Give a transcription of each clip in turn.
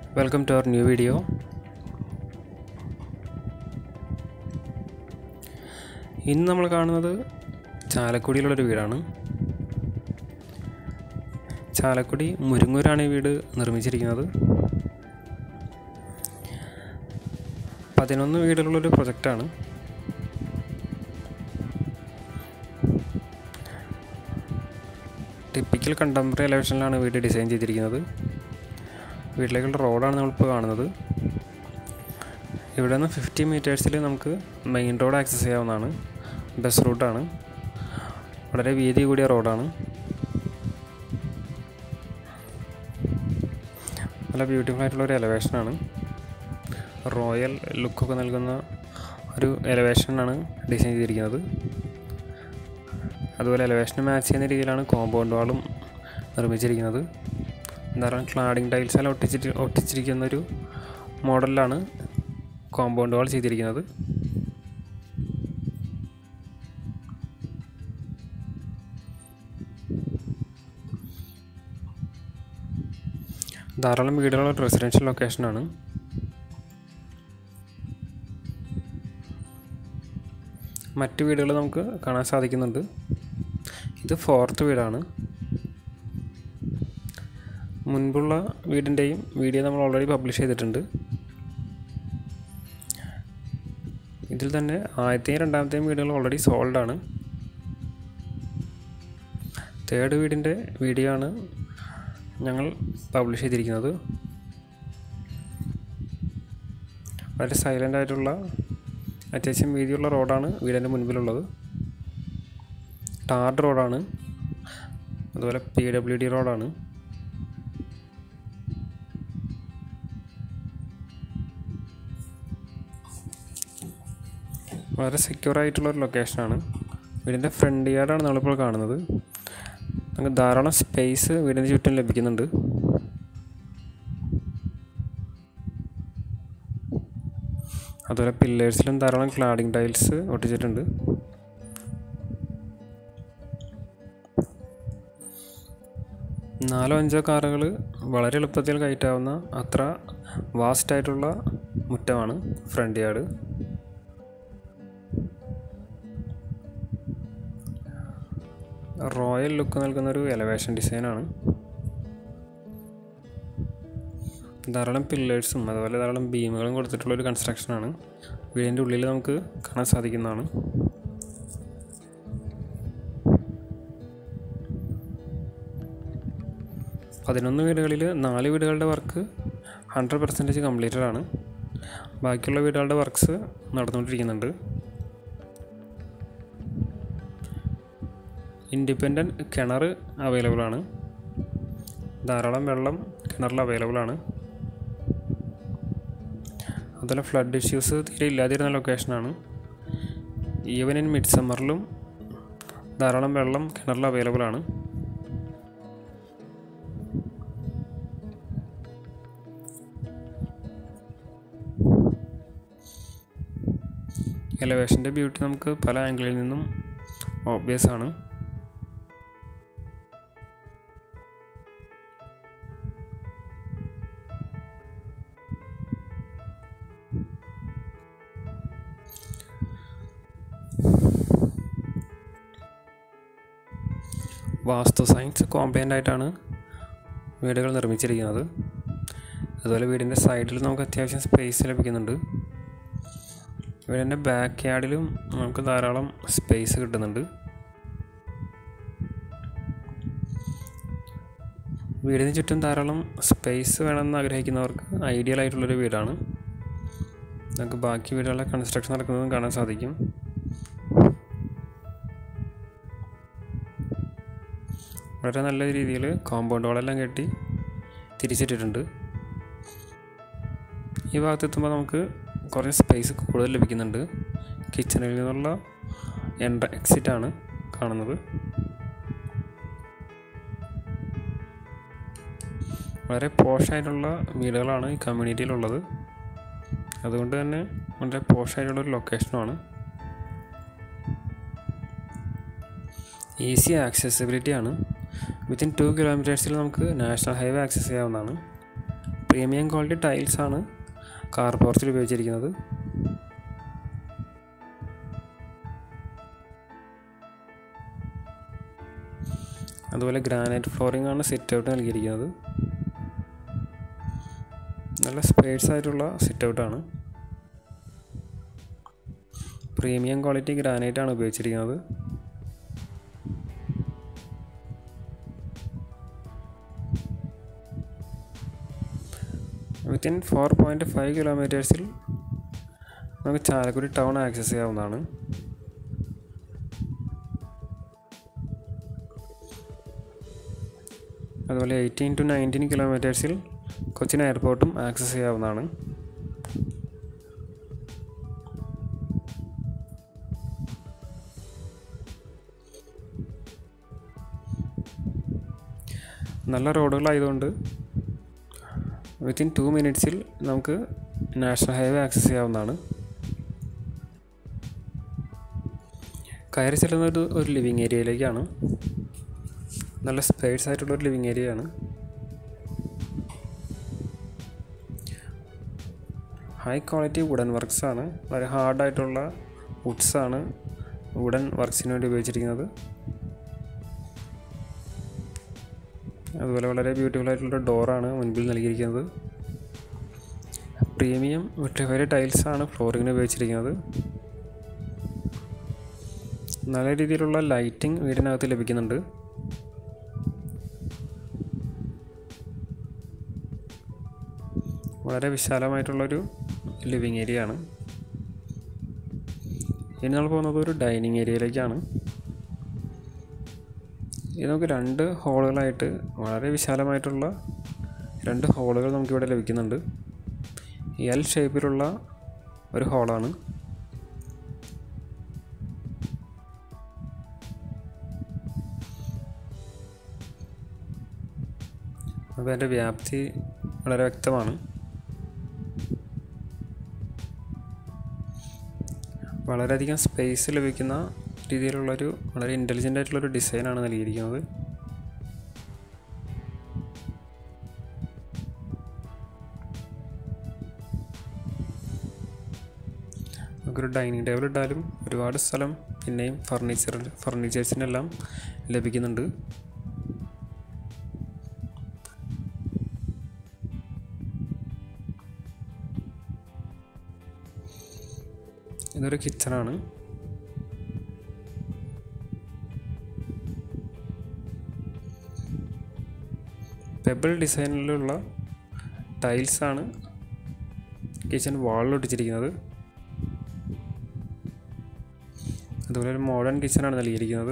Welcome to our new video. ഇന്ന് നമ്മൾ കാണുന്നത് ചാലക്കുടിയിലുള്ളൊരു വീടാണ്. ചാലക്കുടി മുരിങ്ങൂരാണ് ഈ വീട് നിർമ്മിച്ചിരിക്കുന്നത്. 11 വീടുകളുള്ളൊരു പ്രൊജക്റ്റാണ്. ടിപ്പിക്കൽ കണ്ടംപററി എലവേഷനിലാണ് വീട് ഡിസൈൻ ചെയ്തിരിക്കുന്നത്. വീട്ടിലേക്കുള്ള റോഡാണ് നമ്മളിപ്പോൾ കാണുന്നത്. ഇവിടെ നിന്ന് 50 മീറ്റേഴ്സിൽ നമുക്ക് മെയിൻ റോഡ് ആക്സസ് ചെയ്യാവുന്നതാണ്. ബസ് റൂട്ടാണ്. വളരെ വീതി കൂടിയ റോഡാണ്. നല്ല ബ്യൂട്ടിഫുൾ ആയിട്ടുള്ളൊരു എലവേഷനാണ്. റോയൽ ലുക്കൊക്കെ നൽകുന്ന ഒരു എലവേഷനാണ് ഡിസൈൻ ചെയ്തിരിക്കുന്നത്. അതുപോലെ എലവേഷന് മാച്ച് ചെയ്യുന്ന രീതിയിലാണ് കോമ്പൗണ്ട് വാളും നിർമ്മിച്ചിരിക്കുന്നത്. ധാരാളം ക്ലാഡിംഗ് ടൈൽസ് എല്ലാം ഒട്ടിച്ചിരിക്കുന്നൊരു മോഡലിലാണ് കോമ്പൗണ്ട് വാൾ ചെയ്തിരിക്കുന്നത്. ധാരാളം വീടുകളുള്ള റെസിഡൻഷ്യൽ ലൊക്കേഷനാണ്. മറ്റ് വീടുകൾ നമുക്ക് കാണാൻ സാധിക്കുന്നുണ്ട്. ഇത് 4th വീടാണ്. മുൻപുള്ള വീടിൻ്റെയും വീഡിയോ നമ്മൾ ഓൾറെഡി പബ്ലിഷ് ചെയ്തിട്ടുണ്ട്. ഇതിൽ തന്നെ ആദ്യത്തെയും രണ്ടാമത്തെയും വീടുകൾ ഓൾറെഡി സോൾഡ് ആണ്. 3rd വീടിൻ്റെ വീഡിയോ ആണ് ഞങ്ങൾ പബ്ലിഷ് ചെയ്തിരിക്കുന്നത്. വളരെ സൈലൻ്റ് ആയിട്ടുള്ള അത്യാവശ്യം വീതിയുള്ള റോഡാണ് വീടിൻ്റെ മുൻപിലുള്ളത്. ടാർഡ് റോഡാണ്. അതുപോലെ PWD റോഡാണ്. വളരെ സെക്യൂർ ആയിട്ടുള്ളൊരു ലൊക്കേഷനാണ്. വീടിൻ്റെ ഫ്രണ്ട് യാർഡാണ് നമ്മളിപ്പോൾ കാണുന്നത്. നമുക്ക് ധാരാളം സ്പേസ് വീടിന് ചുറ്റും ലഭിക്കുന്നുണ്ട്. അതുപോലെ പില്ലേഴ്സിലും ധാരാളം ക്ലാഡിംഗ് ടൈൽസ് ഒട്ടിച്ചിട്ടുണ്ട്. നാലോ അഞ്ചോ കാറുകൾ വളരെ എളുപ്പത്തിൽ കയറ്റാവുന്ന അത്ര വാസ്റ്റായിട്ടുള്ള മുറ്റമാണ് ഫ്രണ്ട് യാർഡ്. റോയൽ ലുക്ക് നൽകുന്നൊരു എലവേഷൻ ഡിസൈനാണ്. ധാരാളം പില്ലേഴ്സും അതുപോലെ ധാരാളം ബീമുകളും കൊടുത്തിട്ടുള്ളൊരു കൺസ്ട്രക്ഷനാണ്. വീടിൻ്റെ ഉള്ളിൽ നമുക്ക് കാണാൻ സാധിക്കുന്നതാണ്. പതിനൊന്ന് വീടുകളിൽ 4 വീടുകളുടെ വർക്ക് 100% കംപ്ലീറ്റഡ് ആണ്. ബാക്കിയുള്ള വീടുകളുടെ വർക്ക്സ് നടന്നുകൊണ്ടിരിക്കുന്നുണ്ട്. ഇൻഡിപെൻഡൻറ്റ് കിണർ അവൈലബിൾ ആണ്. ധാരാളം വെള്ളം കിണറിൽ അവൈലബിൾ ആണ്. അതുപോലെ ഫ്ലഡ് ഇഷ്യൂസ് തീരെ ഇല്ലാതിരുന്ന ലൊക്കേഷനാണ്. ഈവൻ ഇൻ മിഡ് സമ്മറിലും ധാരാളം വെള്ളം കിണറിൽ അവൈലബിൾ ആണ്. എലവേഷൻ്റെ ബ്യൂട്ടി നമുക്ക് പല ആംഗിളിൽ നിന്നും ഓബ്വിയസ് ആണ്. വാസ്തു സയൻസ് കോംപ്ലൈൻ്റ് ആയിട്ടാണ് വീടുകൾ നിർമ്മിച്ചിരിക്കുന്നത്. അതുപോലെ വീടിൻ്റെ സൈഡിൽ നമുക്ക് അത്യാവശ്യം സ്പേസ് ലഭിക്കുന്നുണ്ട്. വീടിൻ്റെ ബാക്ക് യാർഡിലും നമുക്ക് ധാരാളം സ്പേസ് കിട്ടുന്നുണ്ട്. വീടിന് ചുറ്റും ധാരാളം സ്പേസ് വേണമെന്ന് ആഗ്രഹിക്കുന്നവർക്ക് ഐഡിയൽ ആയിട്ടുള്ളൊരു വീടാണ്. നമുക്ക് ബാക്കി വീടുകളുടെ കൺസ്ട്രക്ഷൻ നടക്കുന്നതും കാണാൻ സാധിക്കും. വളരെ നല്ല രീതിയിൽ കോമ്പൗണ്ട് വാളെല്ലാം കെട്ടി തിരിച്ചിട്ടിട്ടുണ്ട്. ഈ ഭാഗത്തെത്തുമ്പോൾ നമുക്ക് കുറേ സ്പേസ് കൂടുതൽ ലഭിക്കുന്നുണ്ട്. കിച്ചണിൽ നിന്നുള്ള എക്സിറ്റാണ് കാണുന്നത്. വളരെ പോഷായിട്ടുള്ള വീടുകളാണ് ഈ കമ്മ്യൂണിറ്റിയിലുള്ളത്. അതുകൊണ്ട് തന്നെ വളരെ പോഷായിട്ടുള്ളൊരു ലൊക്കേഷനുമാണ്. ഈസി ആക്സസിബിലിറ്റി ആണ്. വിത്തിൻ 2 കിലോമീറ്റേഴ്സിൽ നമുക്ക് നാഷണൽ ഹൈവേ ആക്സസ് ചെയ്യാവുന്നതാണ്. പ്രീമിയം ക്വാളിറ്റി ടൈൽസാണ് കാർ പോർച്ചിൽ ഉപയോഗിച്ചിരിക്കുന്നത്. അതുപോലെ ഗ്രാനൈറ്റ് ഫ്ലോറിംഗ് ആണ് സിറ്റ് ഔട്ട് നൽകിയിരിക്കുന്നത്. നല്ല സ്പേസ് ആയിട്ടുള്ള സിറ്റ് ഔട്ടാണ്. പ്രീമിയം ക്വാളിറ്റി ഗ്രാനൈറ്റ് ആണ് ഉപയോഗിച്ചിരിക്കുന്നത്. വിത്തിൻ 4.5 കിലോമീറ്റേഴ്സിൽ നമുക്ക് ചാലക്കുടി ടൗൺ ആക്സസ് ചെയ്യാവുന്നതാണ്. അതുപോലെ 18 to 19 കിലോമീറ്റേഴ്സിൽ കൊച്ചിൻ എയർപോർട്ടും ആക്സസ് ചെയ്യാവുന്നതാണ്. നല്ല റോഡുകളായതുകൊണ്ട് വിത്തിൻ 2 മിനിറ്റ്സിൽ നമുക്ക് നാഷണൽ ഹൈവേ ആക്സസ് ചെയ്യാവുന്നതാണ്. കയറി ചെല്ലുന്നത് ഒരു ലിവിങ് ഏരിയയിലേക്കാണ്. നല്ല സ്പേസ് ആയിട്ടുള്ളൊരു ലിവിങ് ഏരിയയാണ്. ഹൈ ക്വാളിറ്റി വുഡൻ വർക്ക്സാണ്. വളരെ ഹാർഡായിട്ടുള്ള വുഡ്സാണ് വുഡൻ വർക്ക്സിന് വേണ്ടി ഉപയോഗിച്ചിരിക്കുന്നത്. അതുപോലെ വളരെ ബ്യൂട്ടിഫുൾ ആയിട്ടുള്ള ഡോറാണ് മുൻപിൽ നൽകിയിരിക്കുന്നത്. പ്രീമിയം വിട്രിഫൈഡ് ടൈൽസാണ് ഫ്ലോറിങ്ങിന് ഉപയോഗിച്ചിരിക്കുന്നത്. നല്ല രീതിയിലുള്ള ലൈറ്റിംഗ് വീടിനകത്ത് ലഭിക്കുന്നുണ്ട്. വളരെ വിശാലമായിട്ടുള്ളൊരു ലിവിങ് ഏരിയ ആണ്. ഇനി നമ്മൾ പോകുന്നത് ഒരു ഡൈനിങ് ഏരിയയിലേക്കാണ്. ഇത് നമുക്ക് 2 ഹോളുകളായിട്ട് വളരെ വിശാലമായിട്ടുള്ള 2 ഹോളുകൾ നമുക്കിവിടെ ലഭിക്കുന്നുണ്ട്. എൽ ഷേപ്പിലുള്ള ഒരു ഹോളാണ്. അപ്പോൾ അതിൻ്റെ വ്യാപ്തി വളരെ വ്യക്തമാണ്. വളരെയധികം സ്പേസ് ലഭിക്കുന്ന രീതിയിലുള്ളൊരു വളരെ ഇൻ്റലിജൻ്റ് ആയിട്ടുള്ളൊരു ഡിസൈനാണ് നൽകിയിരിക്കുന്നത്. നമുക്കൊരു ഡൈനിങ് ടേബിൾ ഇട്ടാലും ഒരുപാട് സ്ഥലം പിന്നെയും ഫർണിച്ചേഴ്സിനെല്ലാം ലഭിക്കുന്നുണ്ട്. ഇതൊരു കിച്ചണാണ്. Pebble ഡിസൈനിലുള്ള ടൈൽസാണ് kitchen വാളിൽ ഒട്ടിച്ചിരിക്കുന്നത്. അതുപോലെ ഒരു മോഡേൺ കിച്ചണാണ് നൽകിയിരിക്കുന്നത്.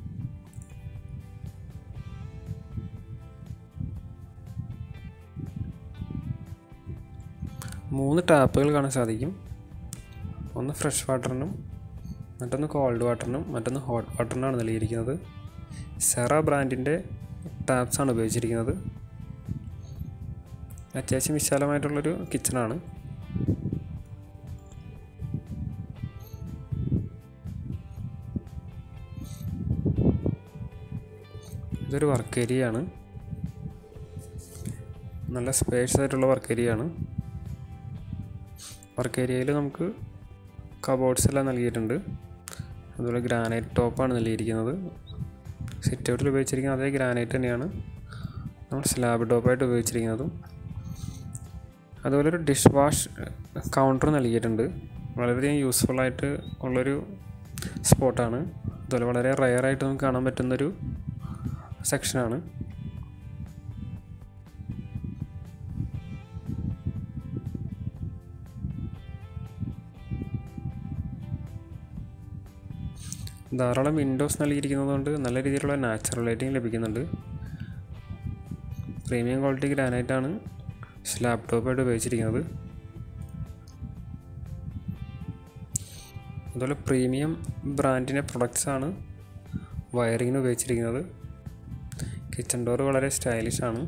മൂന്ന് ടാപ്പുകൾ കാണാൻ സാധിക്കും. ഒന്ന് ഫ്രഷ് വാട്ടറിനും, മറ്റൊന്ന് കോൾഡ് വാട്ടറിനും, മറ്റൊന്ന് ഹോട്ട് വാട്ടറിനാണ് നൽകിയിരിക്കുന്നത്. സെറ ബ്രാൻഡിൻ്റെ ടാപ്സാണ് ഉപയോഗിച്ചിരിക്കുന്നത്. അത്യാവശ്യം വിശാലമായിട്ടുള്ളൊരു കിച്ചണാണ്. ഇതൊരു വർക്ക് ഏരിയയാണ്. നല്ല സ്പേസ് ആയിട്ടുള്ള വർക്ക് ഏരിയയാണ്. വർക്ക് ഏരിയയിൽ നമുക്ക് കബോർഡ്സ് എല്ലാം നൽകിയിട്ടുണ്ട്. അതുപോലെ ഗ്രാനൈറ്റ് ടോപ്പാണ് നൽകിയിരിക്കുന്നത്. സിറ്റ് ഔട്ടിൽ ഉപയോഗിച്ചിരിക്കുന്ന അതേ ഗ്രാനൈറ്റ് തന്നെയാണ് നമ്മൾ സ്ലാബ് ടോപ്പായിട്ട് ഉപയോഗിച്ചിരിക്കുന്നതും. അതുപോലെ ഒരു ഡിഷ് വാഷ് കൗണ്ടർ നൽകിയിട്ടുണ്ട്. വളരെയധികം യൂസ്ഫുള്ളായിട്ട് ഉള്ളൊരു സ്പോട്ടാണ്. അതുപോലെ വളരെ റെയറായിട്ട് നമുക്ക് കാണാൻ പറ്റുന്നൊരു സെക്ഷനാണ്. ധാരാളം വിൻഡോസ് നൽകിയിരിക്കുന്നതുകൊണ്ട് നല്ല രീതിയിലുള്ള നാച്ചുറൽ ലൈറ്റിംഗ് ലഭിക്കുന്നുണ്ട്. പ്രീമിയം ക്വാളിറ്റി ഗ്രാനൈറ്റാണ് സ്ലാബ് ടോപ്പായിട്ട് ഉപയോഗിച്ചിരിക്കുന്നത്. അതുപോലെ പ്രീമിയം ബ്രാൻഡിൻ്റെ പ്രൊഡക്ട്സാണ് വയറിങ്ങിന് ഉപയോഗിച്ചിരിക്കുന്നത്. കിച്ചൺ ഡോർ വളരെ സ്റ്റൈലിഷ് ആണ്.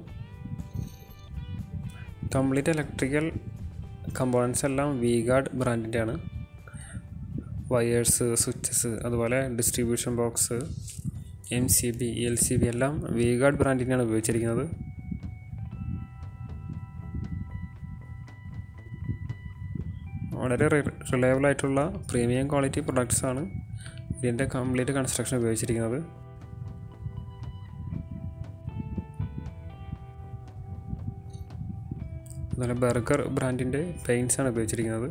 കംപ്ലീറ്റ് ഇലക്ട്രിക്കൽ കമ്പോണൻസ് എല്ലാം വി ഗാർഡ് ബ്രാൻഡിൻ്റെ ആണ്. വയേഴ്സ്, സ്വിച്ചസ്, അതുപോലെ ഡിസ്ട്രിബ്യൂഷൻ ബോക്സ്, MCB, LCB എല്ലാം വി ഗാർഡ് ബ്രാൻഡിൻ്റെയാണ് ഉപയോഗിച്ചിരിക്കുന്നത്. വളരെ റിലയബിൾ ആയിട്ടുള്ള പ്രീമിയം ക്വാളിറ്റി പ്രൊഡക്ട്സ് ആണ് ഇതിൻ്റെ കംപ്ലീറ്റ് കൺസ്ട്രക്ഷൻ ഉപയോഗിച്ചിരിക്കുന്നത്. അതുപോലെ ബർഗർ ബ്രാൻഡിൻ്റെ പെയിൻറ്റ്സ് ആണ് ഉപയോഗിച്ചിരിക്കുന്നത്.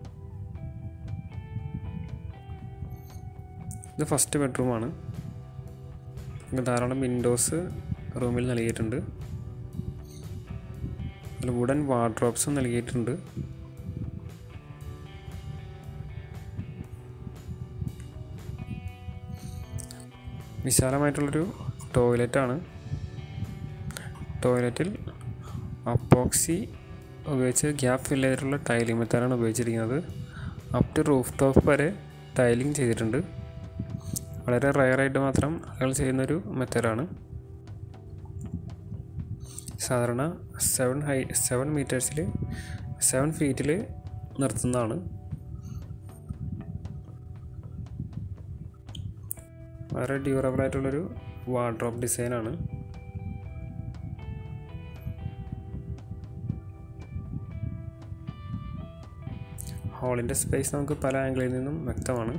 ഇത് ഫസ്റ്റ് ബെഡ്റൂമാണ്. ധാരാളം വിൻഡോസ് റൂമിൽ നൽകിയിട്ടുണ്ട്. അതിൽ വുഡൻ വാർഡ്രോബ്സും നൽകിയിട്ടുണ്ട്. വിശാലമായിട്ടുള്ളൊരു ടോയ്ലറ്റാണ്. ടോയ്ലറ്റിൽ അപ്പോക്സി ഉപയോഗിച്ച് ഗ്യാപ്പ് ഫില്ല് ചെയ്തിട്ടുള്ള ടൈലിംഗ് മെത്തേഡാണ് ഉപയോഗിച്ചിരിക്കുന്നത്. അപ് ടു റൂഫ് ടോപ്പ് വരെ ടൈലിംഗ് ചെയ്തിട്ടുണ്ട്. വളരെ റയറായിട്ട് മാത്രം ആളുകൾ ചെയ്യുന്നൊരു മെത്തേഡാണ്. സാധാരണ 7 ഫീറ്റിൽ നിർത്തുന്നതാണ്. വളരെ ഡ്യൂറബിൾ ആയിട്ടുള്ളൊരു വാർഡ്രോബ് ഡിസൈനാണ്. ഹാളിൻ്റെ സ്പേസ് നമുക്ക് പല ആംഗിളിൽ നിന്നും വ്യക്തമാണ്.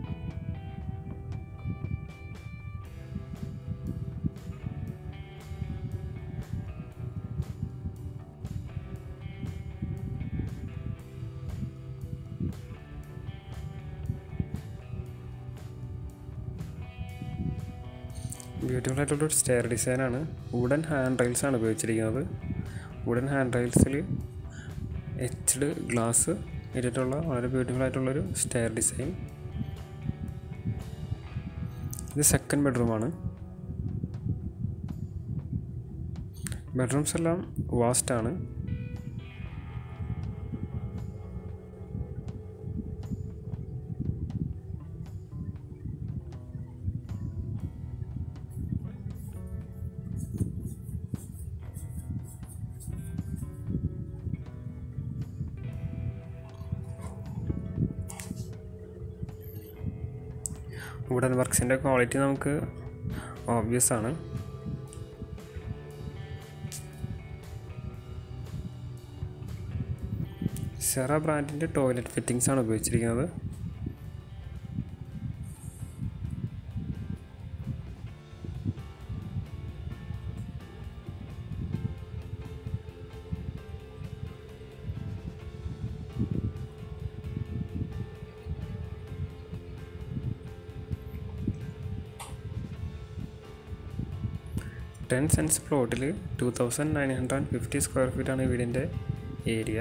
ബ്യൂട്ടിഫുൾ ആയിട്ടുള്ളൊരു സ്റ്റെയർ ഡിസൈനാണ്. വുഡൻ ഹാൻഡ് റെയിൽസ് ആണ് ഉപയോഗിച്ചിരിക്കുന്നത്. വുഡൻ ഹാൻഡ് റെയിൽസിൽ എച്ച്ഡ് ഗ്ലാസ് ഇട്ടിട്ടുള്ള വളരെ ബ്യൂട്ടിഫുൾ ആയിട്ടുള്ളൊരു സ്റ്റെയർ ഡിസൈൻ. ഇത് സെക്കൻഡ് ബെഡ്റൂമാണ്. ബെഡ്റൂംസ് എല്ലാം വാസ്റ്റാണ്. വുഡൻ വർക്ക്സിൻ്റെ ക്വാളിറ്റി നമുക്ക് ഓബ്വിയസ് ആണ്. സെറ ബ്രാൻഡിൻ്റെ ടോയ്ലറ്റ് ഫിറ്റിംഗ്സ് ആണ് ഉപയോഗിച്ചിരിക്കുന്നത്. $10 പ്ലോട്ടിൽ 2950 സ്ക്വയർ ഫീറ്റാണ് വീടിൻ്റെ ഏരിയ.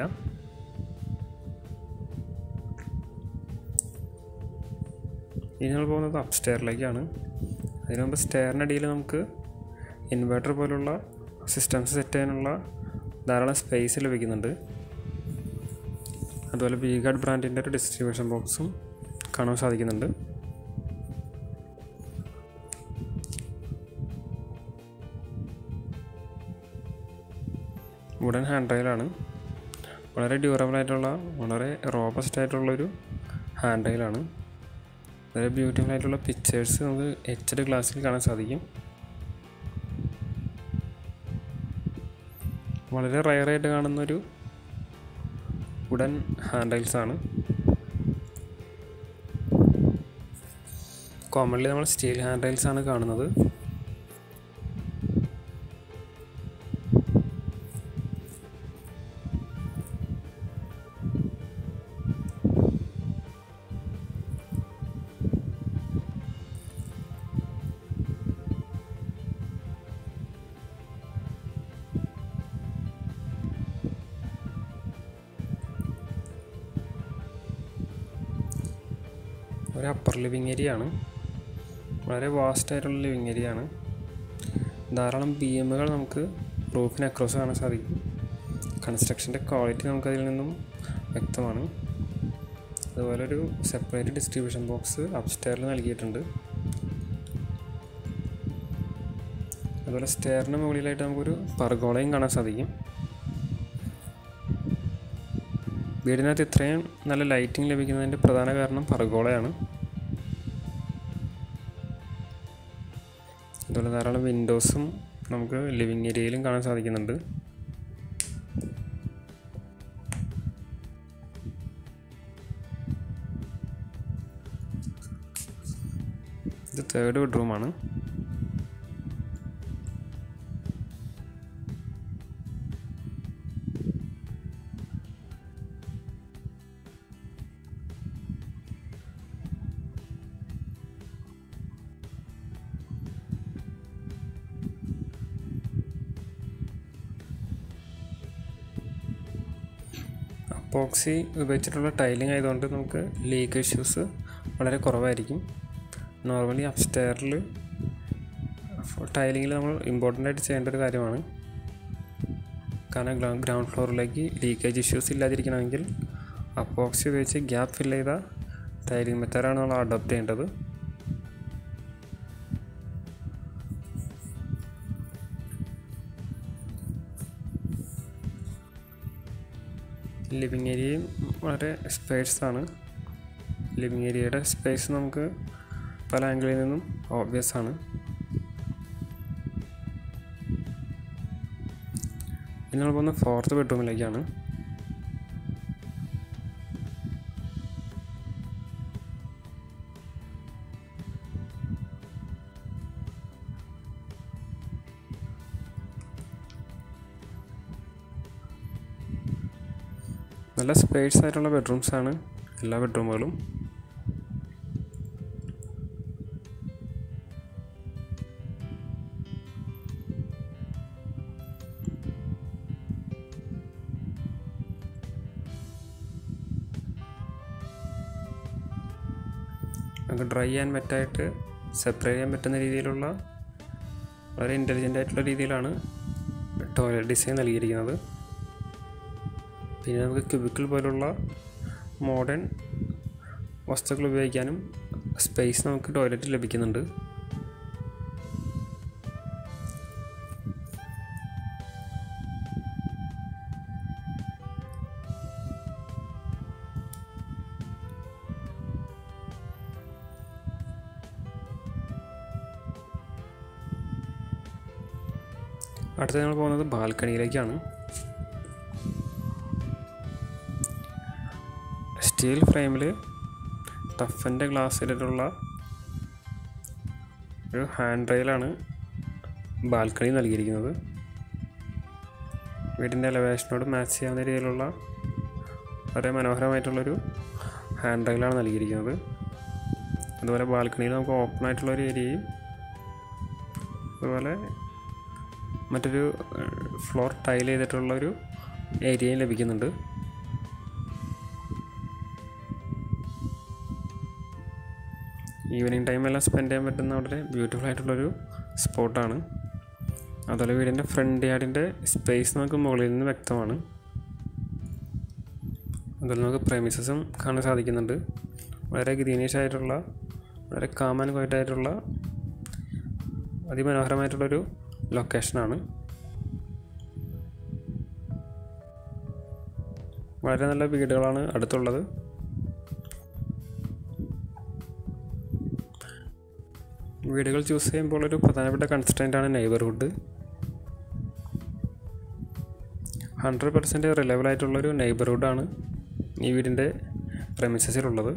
ഇനി നമ്മൾ പോകുന്നത് അപ്സ്റ്റെയറിലേക്കാണ്. അതിന് മുമ്പ് സ്റ്റെയറിനടിയിൽ നമുക്ക് ഇൻവെർട്ടർ പോലുള്ള സിസ്റ്റംസ് സെറ്റ് ചെയ്യാനുള്ള ധാരാളം സ്പേസ് ലഭിക്കുന്നുണ്ട്. അതുപോലെ വീഗാർഡ് ബ്രാൻഡിൻ്റെ ഒരു ഡിസ്ട്രിബ്യൂഷൻ ബോക്സും കാണാൻ സാധിക്കുന്നുണ്ട്. വുഡൻ ഹാൻഡ് റെയിലാണ്. വളരെ ഡ്യൂറബിൾ ആയിട്ടുള്ള വളരെ റോബസ്റ്റ് ആയിട്ടുള്ളൊരു ഹാൻഡ് റെയിലാണ്. വളരെ ബ്യൂട്ടിഫുൾ ആയിട്ടുള്ള പിക്ചേഴ്സ് നമുക്ക് എച്ച്ഡ് ഗ്ലാസ്സിൽ കാണാൻ സാധിക്കും. വളരെ റയറായിട്ട് കാണുന്നൊരു വുഡൻ ഹാൻഡ് റെയിൽസാണ്. കോമൺലി നമ്മൾ സ്റ്റീൽ ഹാൻഡ് റെയിൽസാണ് കാണുന്നത്. ഒരു അപ്പർ ലിവിങ് ഏരിയ ആണ്. വളരെ വാസ്റ്റ് ആയിട്ടുള്ള ലിവിങ് ഏരിയ ആണ്. ധാരാളം ബീമുകൾ നമുക്ക് റൂഫിന് അക്രോസ് കാണാൻ സാധിക്കും. കൺസ്ട്രക്ഷൻ്റെ ക്വാളിറ്റി നമുക്കതിൽ നിന്നും വ്യക്തമാണ്. അതുപോലെ ഒരു സെപ്പറേറ്റ് ഡിസ്ട്രിബ്യൂഷൻ ബോക്സ് അപ്സ്റ്റെയറിൽ നൽകിയിട്ടുണ്ട്. അതുപോലെ സ്റ്റെയറിന് മുകളിലായിട്ട് നമുക്കൊരു പർഗോളയും കാണാൻ സാധിക്കും. വീടിനകത്ത് ഇത്രയും നല്ല ലൈറ്റിംഗ് ലഭിക്കുന്നതിൻ്റെ പ്രധാന കാരണം പർഗോളയാണ്. അതുപോലെ ധാരാളം വിൻഡോസും നമുക്ക് ലിവിങ് ഏരിയയിലും കാണാൻ സാധിക്കുന്നുണ്ട്. തേർഡ് ബെഡ്റൂമാണ്. എപ്പോക്സി ഉപയോഗിച്ചിട്ടുള്ള ടൈലിംഗ് ആയതുകൊണ്ട് നമുക്ക് ലീക്ക് ഇഷ്യൂസ് വളരെ കുറവായിരിക്കും. നോർമലി അപ്സ്റ്റെയറിൽ ടൈലിങ്ങിൽ നമ്മൾ ഇമ്പോർട്ടൻ്റ് ആയിട്ട് ചെയ്യേണ്ട ഒരു കാര്യമാണ്. കാരണം ഗ്രൗണ്ട് ഫ്ലോറിലേക്ക് ലീക്കേജ് ഇഷ്യൂസ് ഇല്ലാതിരിക്കണമെങ്കിൽ എപ്പോക്സി ഉപയോഗിച്ച് ഗ്യാപ്പ് ഫിൽ ചെയ്ത ടൈലിംഗ് മെത്തേഡാണ് നമ്മൾ അഡോപ്റ്റ് ചെയ്യേണ്ടത്. ലിവിങ് ഏരിയയും വളരെ സ്പേഴ്സാണ്. ലിവിങ് ഏരിയയുടെ സ്പേസ് നമുക്ക് പല ആംഗിളിൽ നിന്നും ഓബ്വിയസ് ആണ്. ഇനി നമ്മൾ പോകുന്ന ഫോർത്ത് ബെഡ്റൂമിലേക്കാണ്. നല്ല സ്പേസ് ആയിട്ടുള്ള ബെഡ്റൂംസാണ് എല്ലാ ബെഡ്റൂമുകളും. നമുക്ക് ഡ്രൈ ആൻഡ് വെറ്റായിട്ട് സെപ്പറേറ്റ് ചെയ്യാൻ പറ്റുന്ന രീതിയിലുള്ള വളരെ ഇൻ്റലിജൻ്റ് ആയിട്ടുള്ള രീതിയിലാണ് ടോയ്ലറ്റ് ഡിസൈൻ നൽകിയിരിക്കുന്നത്. പിന്നെ നമുക്ക് ക്യൂബിക്കിൾ പോലുള്ള മോഡേൺ വസ്തുക്കൾ ഉപയോഗിക്കാനും സ്പേസ് നമുക്ക് ടോയ്ലറ്റിൽ ലഭിക്കുന്നുണ്ട്. അടുത്ത ഞങ്ങൾ പോകുന്നത് ബാൽക്കണിയിലേക്കാണ്. സ്റ്റീൽ ഫ്രെയിമിൽ ടഫൻ്റെ ഗ്ലാസ്സിലുള്ള ഒരു ഹാൻഡ് റെയിലാണ് ബാൽക്കണി നൽകിയിരിക്കുന്നത്. വീടിൻ്റെ എലവേഷനോട് മാച്ച് ചെയ്യാവുന്ന രീതിയിലുള്ള വളരെ മനോഹരമായിട്ടുള്ളൊരു ഹാൻഡ് റെയിലാണ് നൽകിയിരിക്കുന്നത്. അതുപോലെ ബാൽക്കണിയിൽ നമുക്ക് ഓപ്പൺ ആയിട്ടുള്ളൊരു ഏരിയയും അതുപോലെ മറ്റൊരു ഫ്ലോർ ടൈൽ ചെയ്തിട്ടുള്ളൊരു ഏരിയയും ലഭിക്കുന്നുണ്ട്. ഈവനിങ് ടൈമെല്ലാം സ്പെൻഡ് ചെയ്യാൻ പറ്റുന്ന വളരെ ബ്യൂട്ടിഫുൾ ആയിട്ടുള്ളൊരു സ്പോട്ടാണ്. അതുപോലെ വീടിൻ്റെ ഫ്രണ്ട് യാർഡിൻ്റെ സ്പേസ് നമുക്ക് മുകളിൽ നിന്ന് വ്യക്തമാണ്. അതുപോലെ നമുക്ക് പ്രമിസസും കാണാൻ സാധിക്കുന്നുണ്ട്. വളരെ ഗ്രീനിഷ് ആയിട്ടുള്ള വളരെ കാം ആൻഡ് ക്വയറ്റ് ആയിട്ടുള്ള അതിമനോഹരമായിട്ടുള്ളൊരു ലൊക്കേഷനാണ്. വളരെ നല്ല വീടുകളാണ് അടുത്തുള്ളത്. വീടുകൾ ചൂസ് ചെയ്യുമ്പോൾ ഒരു പ്രധാനപ്പെട്ട കൺസ്ട്രെയിൻ്റാണ് നെയ്ബർഹുഡ്. 100% റിലയബിൾ ആയിട്ടുള്ളൊരു നെയ്ബർഹുഡാണ് ഈ വീടിൻ്റെ പ്രമിസസിലുള്ളത്.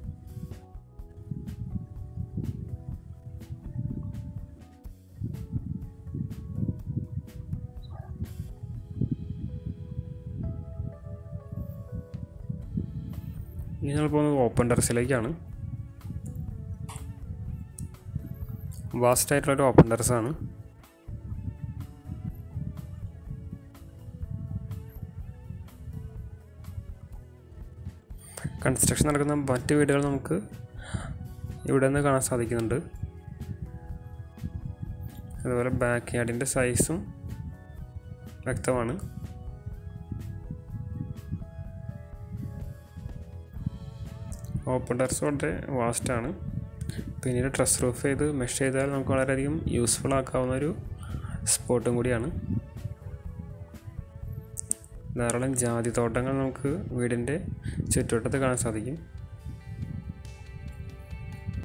ഇനി ഞങ്ങൾ പോകുന്നത് ഓപ്പൺ ടെറസിലേക്കാണ്. വാസ്റ്റ് ആയിട്ടുള്ളൊരു ഓപ്പൺ ടെറസാണ്. കൺസ്ട്രക്ഷൻ നടക്കുന്ന മറ്റ് വീടുകൾ നമുക്ക് ഇവിടെ നിന്ന് കാണാൻ സാധിക്കുന്നുണ്ട്. അതുപോലെ ബാക്ക് യാർഡിൻ്റെ സൈസും വ്യക്തമാണ്. ഓപ്പൺ ടെറസ് വളരെ വാസ്റ്റാണ്. പിന്നീട് ട്രസ് റൂഫ് ചെയ്ത് മെഷ് ചെയ്താൽ നമുക്ക് വളരെയധികം യൂസ്ഫുൾ ആക്കാവുന്ന ഒരു സ്പോട്ടും കൂടിയാണ്. ധാരാളം ജാതി തോട്ടങ്ങൾ നമുക്ക് വീടിൻ്റെ ചുറ്റുവട്ടത്ത് കാണാൻ സാധിക്കും.